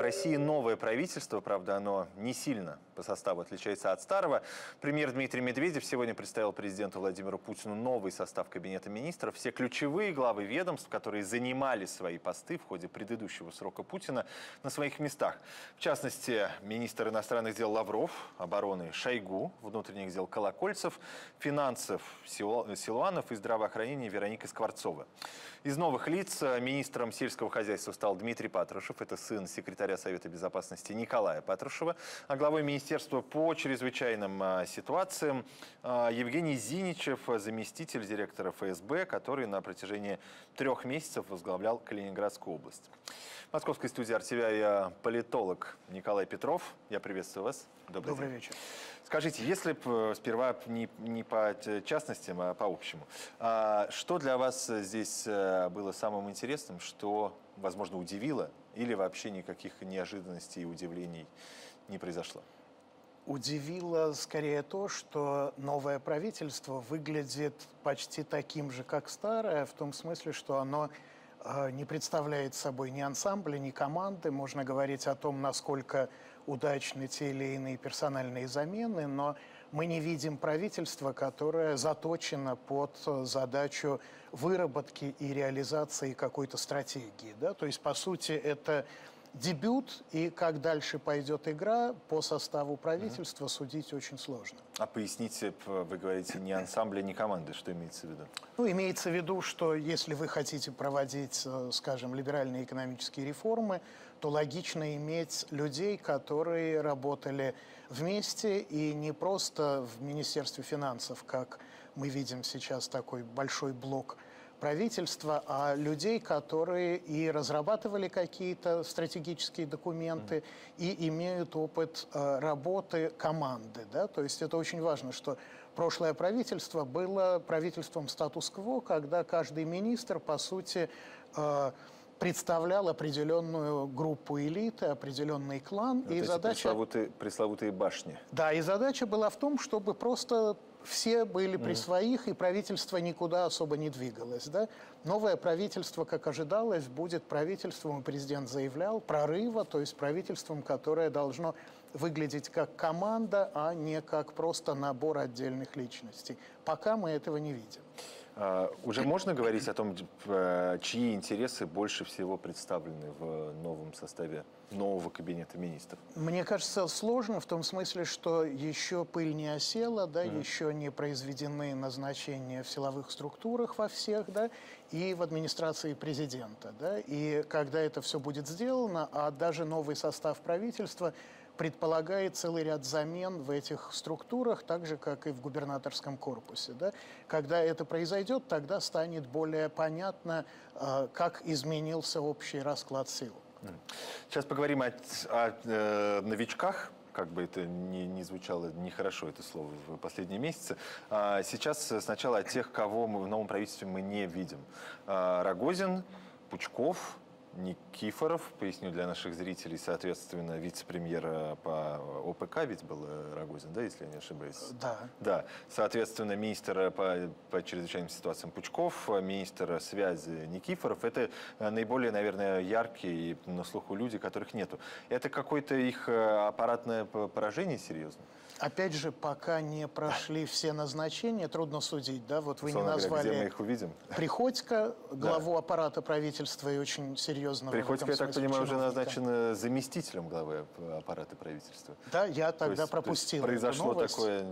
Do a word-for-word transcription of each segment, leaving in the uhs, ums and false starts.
России новое правительство, правда, оно не сильно по составу отличается от старого. Премьер Дмитрий Медведев сегодня представил президенту Владимиру Путину новый состав Кабинета министров. Все ключевые главы ведомств, которые занимали свои посты в ходе предыдущего срока Путина, на своих местах. В частности, министр иностранных дел Лавров, обороны Шойгу, внутренних дел Колокольцев, финансов Силуанов и здравоохранения Вероника Скворцова. Из новых лиц министром сельского хозяйства стал Дмитрий Патрушев, это сын секретаря Совета безопасности Николая Патрушева, а главой Министерства по чрезвычайным ситуациям Евгений Зиничев, заместитель директора эф эс бэ, который на протяжении трех месяцев возглавлял Калининградскую область. В московской студии эр ти ви политолог Николай Петров. Я приветствую вас. Добрый, Добрый день. вечер. Скажите, если б сперва не, не по частностям, а по общему, а что для вас здесь было самым интересным, что, возможно, удивило, или вообще никаких неожиданностей и удивлений не произошло? Удивило скорее то, что новое правительство выглядит почти таким же, как старое, в том смысле, что оно э, не представляет собой ни ансамбля, ни команды. Можно говорить о том, насколько удачны те или иные персональные замены, но мы не видим правительства, которое заточено под задачу выработки и реализации какой-то стратегии. Да? То есть, по сути, это дебют, и как дальше пойдет игра по составу правительства, угу. судить очень сложно. А поясните, вы говорите, ни ансамбля, ни команды, что имеется в виду? Ну, имеется в виду, что если вы хотите проводить, скажем, либеральные экономические реформы, то логично иметь людей, которые работали вместе, и не просто в Министерстве финансов, как мы видим сейчас такой большой блок правительства, а людей, которые и разрабатывали какие-то стратегические документы, mm. и имеют опыт э, работы команды. Да? То есть это очень важно, что прошлое правительство было правительством статус-кво, когда каждый министр, по сути, э, представлял определенную группу элиты, определенный клан. Вот и эти задача... пресловутые, пресловутые башни. Да, и задача была в том, чтобы просто все были при своих, и правительство никуда особо не двигалось. Да? Новое правительство, как ожидалось, будет правительством, и президент заявлял, прорыва, то есть правительством, которое должно выглядеть как команда, а не как просто набор отдельных личностей. Пока мы этого не видим. Uh, уже можно говорить о том, чьи интересы больше всего представлены в новом составе нового кабинета министров? Мне кажется, сложно в том смысле, что еще пыль не осела, да, mm. еще не произведены назначения в силовых структурах во всех, да, и в администрации президента. Да, и когда это все будет сделано, а даже новый состав правительства предполагает целый ряд замен в этих структурах, так же, как и в губернаторском корпусе. Да? Когда это произойдет, тогда станет более понятно, как изменился общий расклад сил. Сейчас поговорим о, о э, новичках. Как бы это ни, ни звучало нехорошо, это слово, в последние месяцы. А сейчас сначала о тех, кого мы в новом правительстве мы не видим. А, Рогозин, Пучков, Никифоров, поясню для наших зрителей, соответственно, вице-премьер по о пэ ка ведь был Рогозин, да, если я не ошибаюсь? Да. Да. Соответственно, министр по, по чрезвычайным ситуациям Пучков, министр связи Никифоров. Это наиболее, наверное, яркие и на слуху люди, которых нету. Это какое-то их аппаратное поражение серьезно? Опять же, пока не прошли все назначения, трудно судить, да, вот вы Условно не назвали говоря, где мы их увидим? Приходько, главу да. аппарата правительства и очень серьезного. Приходько, я так понимаю, уже чиновника. назначен заместителем главы аппарата правительства. Да, я тогда то есть, пропустил. То есть произошло новость, такое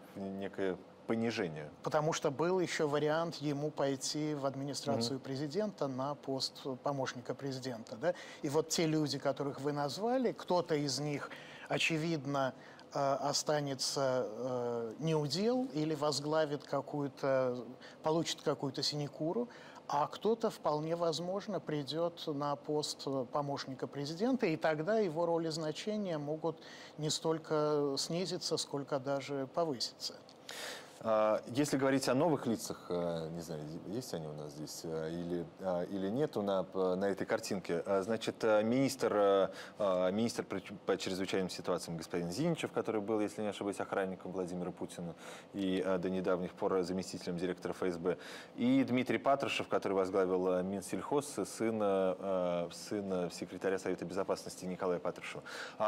некое понижение. Потому что был еще вариант ему пойти в администрацию mm-hmm. президента на пост помощника президента. Да? И вот те люди, которых вы назвали, кто-то из них, очевидно, останется э, неудел или возглавит какую-то, получит какую-то синекуру, а кто-то вполне возможно придет на пост помощника президента, и тогда его роль и значения могут не столько снизиться, сколько даже повыситься. Если говорить о новых лицах, не знаю, есть они у нас здесь или, или нету на, на этой картинке, значит, министр, министр по чрезвычайным ситуациям господин Зиничев, который был, если не ошибаюсь, охранником Владимира Путина и до недавних пор заместителем директора эф эс бэ, и Дмитрий Патрушев, который возглавил Минсельхоз, сын, сын секретаря Совета Безопасности Николая Патрушева.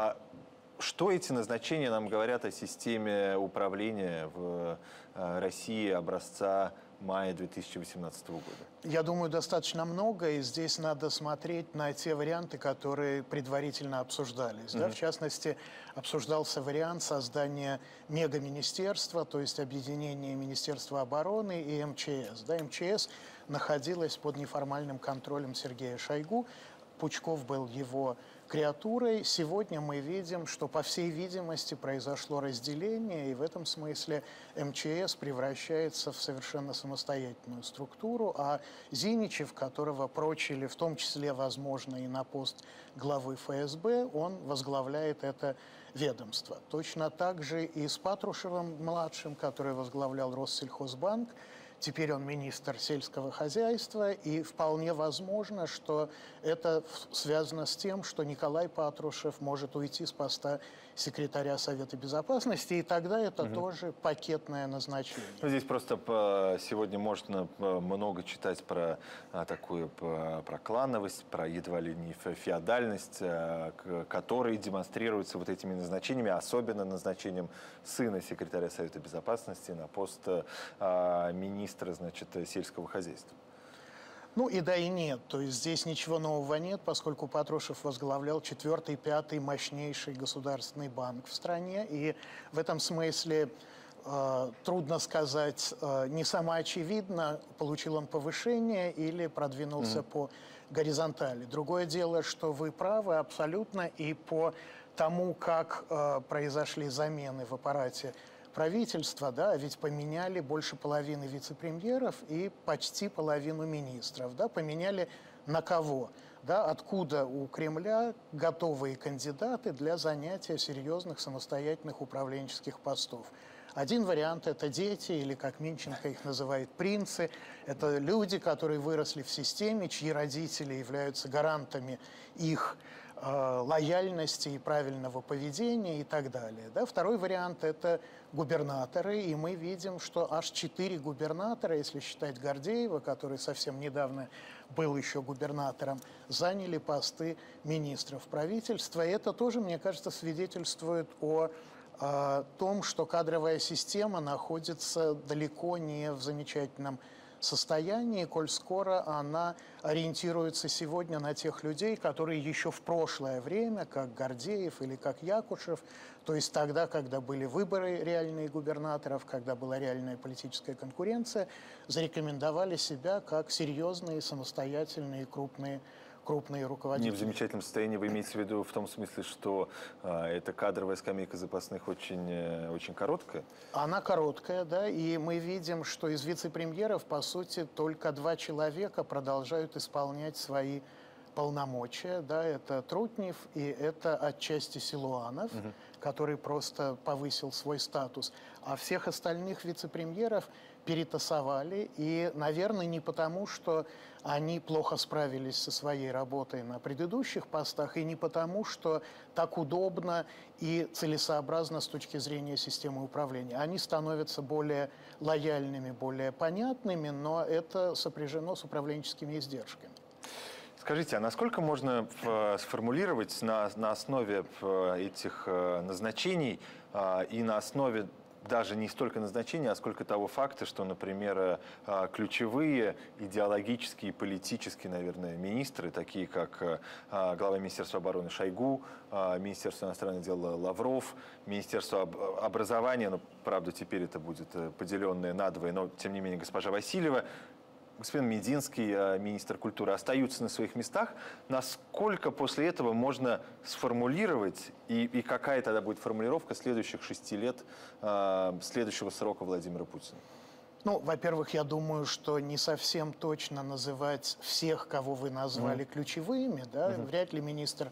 Что эти назначения нам говорят о системе управления в России образца мая две тысячи восемнадцатого года? Я думаю, достаточно много, и здесь надо смотреть на те варианты, которые предварительно обсуждались. Mm-hmm. Да? В частности, обсуждался вариант создания мегаминистерства, то есть объединения Министерства обороны и эм че эс. Да? эм че эс находилась под неформальным контролем Сергея Шойгу. Пучков был его креатурой. Сегодня мы видим, что, по всей видимости, произошло разделение, и в этом смысле эм че эс превращается в совершенно самостоятельную структуру, а Зиничев, которого прочили, в том числе, возможно, и на пост главы эф эс бэ, он возглавляет это ведомство. Точно так же и с Патрушевым-младшим, который возглавлял Россельхозбанк. Теперь он министр сельского хозяйства, и вполне возможно, что это связано с тем, что Николай Патрушев может уйти с поста секретаря Совета Безопасности, и тогда это угу. тоже пакетное назначение. Ну, здесь просто сегодня можно много читать про такую про клановость, про едва ли не феодальность, которые демонстрируются вот этими назначениями, особенно назначением сына секретаря Совета Безопасности на пост министра, значит, сельского хозяйства. Ну и да, и нет. То есть здесь ничего нового нет, поскольку Патрушев возглавлял четвертый, пятый мощнейший государственный банк в стране. И в этом смысле э, трудно сказать, э, не самоочевидно, получил он повышение или продвинулся mm-hmm. по горизонтали. Другое дело, что вы правы абсолютно, и по тому, как э, произошли замены в аппарате правительства, да, ведь поменяли больше половины вице-премьеров и почти половину министров, да, поменяли на кого, да, откуда у Кремля готовые кандидаты для занятия серьезных самостоятельных управленческих постов. Один вариант – это дети, или, как Минченко их называет, принцы. Это люди, которые выросли в системе, чьи родители являются гарантами их э, лояльности и правильного поведения и так далее. Да? Второй вариант – это губернаторы, и мы видим, что аж четыре губернатора, если считать Гордеева, который совсем недавно был еще губернатором, заняли посты министров правительства. И это тоже, мне кажется, свидетельствует о о том, что кадровая система находится далеко не в замечательном состоянии, коль скоро она ориентируется сегодня на тех людей, которые еще в прошлое время, как Гордеев или как Якушев, то есть тогда, когда были выборы реальные губернаторов, когда была реальная политическая конкуренция, зарекомендовали себя как серьезные, самостоятельные, крупные крупные руководители. Не в замечательном состоянии вы имеете в виду в том смысле, что а, эта кадровая скамейка запасных очень, очень короткая? Она короткая, да, и мы видим, что из вице-премьеров, по сути, только два человека продолжают исполнять свои полномочия, да, это Трутнев и это отчасти Силуанов, угу. который просто повысил свой статус, а всех остальных вице-премьеров перетасовали, и, наверное, не потому, что они плохо справились со своей работой на предыдущих постах, и не потому, что так удобно и целесообразно с точки зрения системы управления. Они становятся более лояльными, более понятными, но это сопряжено с управленческими издержками. Скажите, а насколько можно сформулировать на, на основе этих назначений и на основе даже не столько назначения, а сколько того факта, что, например, ключевые идеологические и политические, наверное, министры, такие как глава Министерства обороны Шойгу, Министерство иностранных дел Лавров, Министерство образования, ну, правда, теперь это будет поделенное надвое, но, тем не менее, госпожа Васильева, господин Мединский, министр культуры, остаются на своих местах. Насколько после этого можно сформулировать, и, и какая тогда будет формулировка следующих шести лет э, следующего срока Владимира Путина? Ну, во-первых, я думаю, что не совсем точно называть всех, кого вы назвали, mm-hmm. ключевыми. Да? Mm-hmm. Вряд ли министр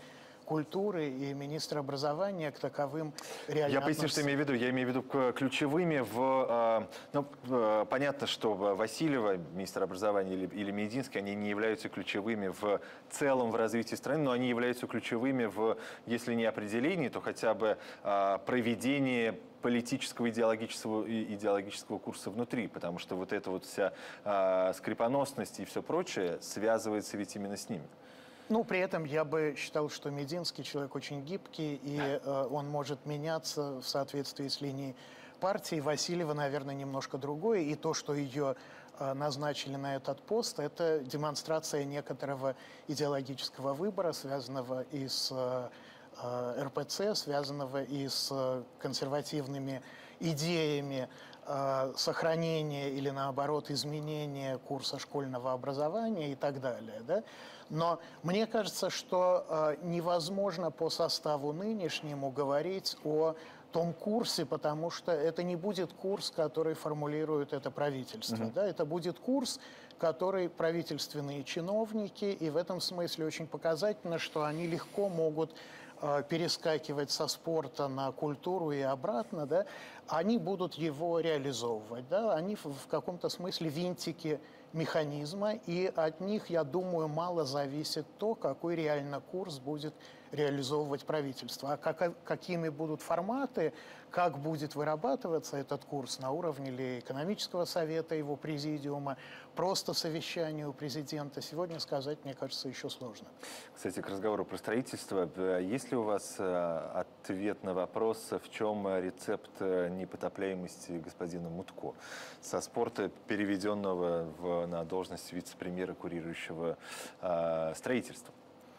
культуры и министр образования к таковым реально Я поясню, относятся. что имею в виду. Я имею в виду к- ключевыми в... э, Ну, э, понятно, что Васильева, министр образования, или, или Мединский, они не являются ключевыми в целом в развитии страны, но они являются ключевыми в, если не определении, то хотя бы э, проведении политического, идеологического, и идеологического курса внутри, потому что вот эта вот вся э, скрипоносность и все прочее связывается ведь именно с ними. Ну, при этом я бы считал, что Мединский человек очень гибкий, и э, он может меняться в соответствии с линией партии. Васильева, наверное, немножко другое. И то, что ее э, назначили на этот пост, это демонстрация некоторого идеологического выбора, связанного и с э, эр пэ цэ, связанного и с консервативными идеями э, сохранения или, наоборот, изменения курса школьного образования и так далее. Да? Но мне кажется, что э, невозможно по составу нынешнему говорить о том курсе, потому что это не будет курс, который формулирует это правительство. Mm-hmm. Да? Это будет курс, который правительственные чиновники, и в этом смысле очень показательно, что они легко могут э, перескакивать со спорта на культуру и обратно, да? Они будут его реализовывать. Да? Они в, в каком-то смысле винтики механизма, и от них, я думаю, мало зависит то, какой реально курс будет реализовывать правительство. А как, какими будут форматы, как будет вырабатываться этот курс на уровне ли экономического совета, его президиума, просто совещания у президента, сегодня сказать, мне кажется, еще сложно. Кстати, к разговору про строительство, есть ли у вас ответ на вопрос, в чем рецепт непотопляемости господина Мутко со спорта, переведенного в, на должность вице-премьера, курирующего э, строительство?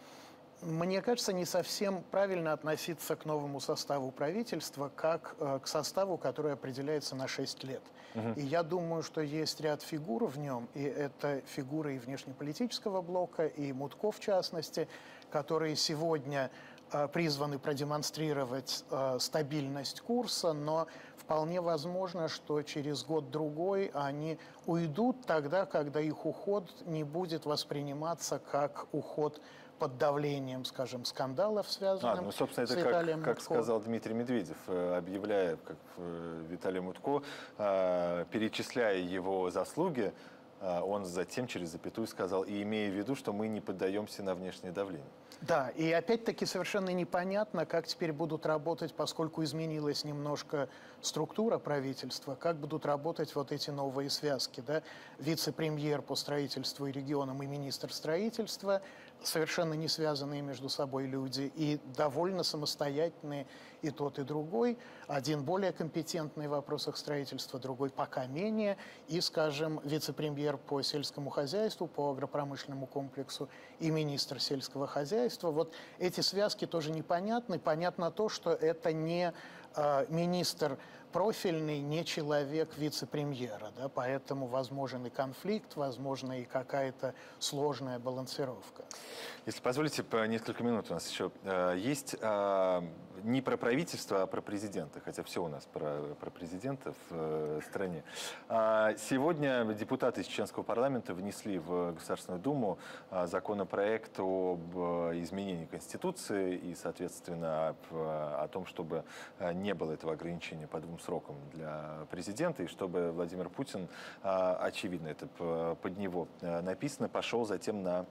Мне кажется, не совсем правильно относиться к новому составу правительства как э, к составу, который определяется на шесть лет. Угу. И я думаю, что есть ряд фигур в нем, и это фигуры и внешнеполитического блока, и Мутко в частности, которые сегодня э, призваны продемонстрировать э, стабильность курса, но вполне возможно, что через год-другой они уйдут тогда, когда их уход не будет восприниматься как уход под давлением, скажем, скандалов, связанных а, ну, собственно, это с Виталием как, Мутко. как сказал Дмитрий Медведев, объявляя как Виталия Мутко, перечисляя его заслуги, он затем через запятую сказал, и имея в виду, что мы не поддаемся на внешнее давление. Да, и опять-таки совершенно непонятно, как теперь будут работать, поскольку изменилась немножко структура правительства, как будут работать вот эти новые связки. Да? Вице-премьер по строительству и регионам и министр строительства, совершенно не связанные между собой люди и довольно самостоятельные и тот, и другой. Один более компетентный в вопросах строительства, другой пока менее. И, скажем, вице-премьер по сельскому хозяйству, по агропромышленному комплексу и министр сельского хозяйства. Вот эти связки тоже непонятны. Понятно то, что это не э, министр профильный, не человек вице-премьера. Да? Поэтому возможен и конфликт, возможна и какая-то сложная балансировка. Если позволите, по несколько минут у нас еще э, есть э, не про правительство, а про президента, хотя все у нас про, про президента в э, стране. А сегодня депутаты из чеченского парламента внесли в Государственную Думу э, законопроект об э, изменении Конституции и, соответственно, об, о том, чтобы э, не было этого ограничения по двум срокам для президента, и чтобы Владимир Путин, э, очевидно, это под него э, написано, пошел затем на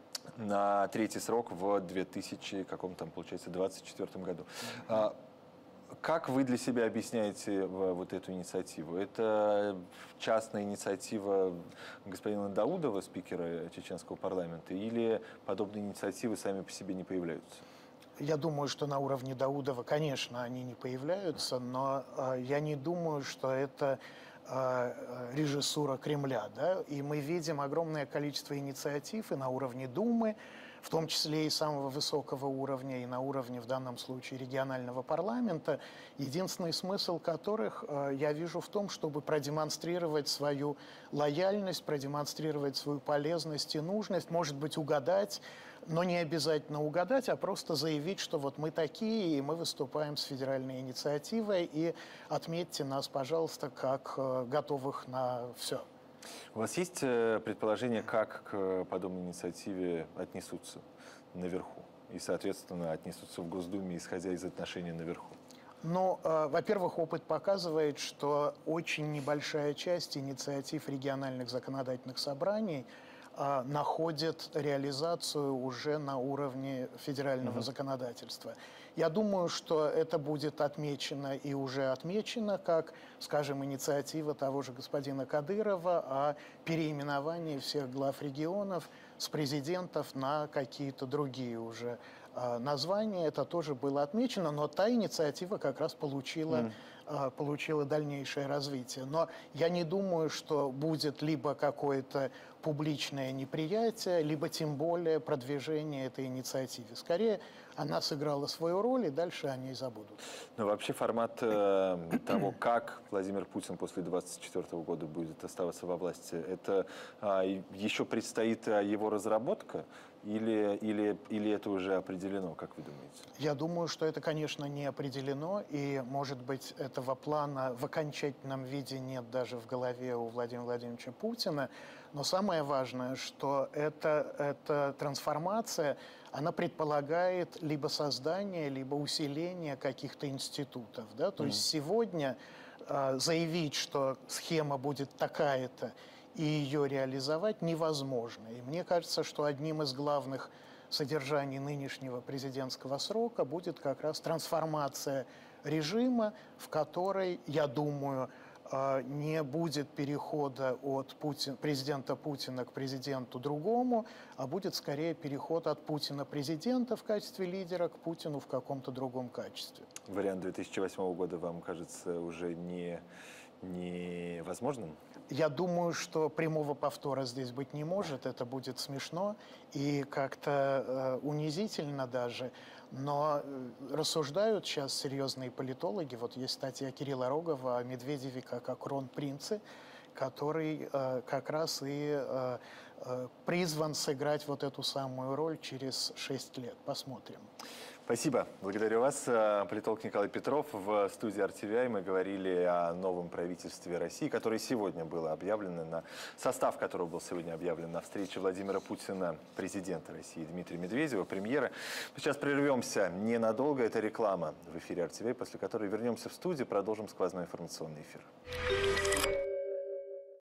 на третий срок в две тысячи, каком там, получается, двадцать четвёртом году. А, как вы для себя объясняете вот эту инициативу? Это частная инициатива господина Даудова, спикера чеченского парламента, или подобные инициативы сами по себе не появляются? Я думаю, что на уровне Даудова, конечно, они не появляются, но э, я не думаю, что это режиссура Кремля, да, и мы видим огромное количество инициатив и на уровне Думы, в том числе и самого высокого уровня, и на уровне, в данном случае, регионального парламента, единственный смысл которых э, я вижу в том, чтобы продемонстрировать свою лояльность, продемонстрировать свою полезность и нужность, может быть, угадать, но не обязательно угадать, а просто заявить, что вот мы такие, и мы выступаем с федеральной инициативой, и отметьте нас, пожалуйста, как э, готовых на все. У вас есть предположение, как к подобной инициативе отнесутся наверху? и, соответственно, отнесутся в Госдуме, исходя из отношений наверху? Ну, э, во-первых, опыт показывает, что очень небольшая часть инициатив региональных законодательных собраний э, находит реализацию уже на уровне федерального Мгм. законодательства. Я думаю, что это будет отмечено и уже отмечено, как, скажем, инициатива того же господина Кадырова о переименовании всех глав регионов с президентов на какие-то другие уже э, названия. Это тоже было отмечено, но та инициатива как раз получила, Мгм. э, получила дальнейшее развитие. Но я не думаю, что будет либо какое-то публичное неприятие, либо тем более продвижение этой инициативы. Скорее, она сыграла свою роль, и дальше о ней забудут. Но вообще формат э, того, как Владимир Путин после двадцать четвёртого года будет оставаться во власти, это а, и еще предстоит а, его разработка или, или, или это уже определено, как вы думаете? Я думаю, что это, конечно, не определено, и, может быть, этого плана в окончательном виде нет даже в голове у Владимира Владимировича Путина. Но самое важное, что эта, эта трансформация, она предполагает либо создание, либо усиление каких-то институтов. Да? То есть сегодня э, заявить, что схема будет такая-то, и ее реализовать невозможно. И мне кажется, что одним из главных содержаний нынешнего президентского срока будет как раз трансформация режима, в которой, я думаю, не будет перехода от Путин, президента Путина к президенту другому, а будет скорее переход от Путина президента в качестве лидера к Путину в каком-то другом качестве. Вариант две тысячи восьмого года вам кажется уже не, невозможным? Я думаю, что прямого повтора здесь быть не может, это будет смешно и как-то э, унизительно даже, но э, рассуждают сейчас серьезные политологи, вот есть статья Кирилла Рогова о Медведеве как о кронпринце, который э, как раз и э, э, призван сыграть вот эту самую роль через шесть лет. Посмотрим. Спасибо. Благодарю вас. Политолог Николай Петров в студии эр ти ви ай. Мы говорили о новом правительстве России, которое сегодня было объявлено, на состав которого был сегодня объявлен на встрече Владимира Путина, президента России Дмитрия Медведева, премьера. Сейчас прервемся ненадолго. Это реклама в эфире эр ти ви ай, после которой вернемся в студию, продолжим сквозной информационный эфир.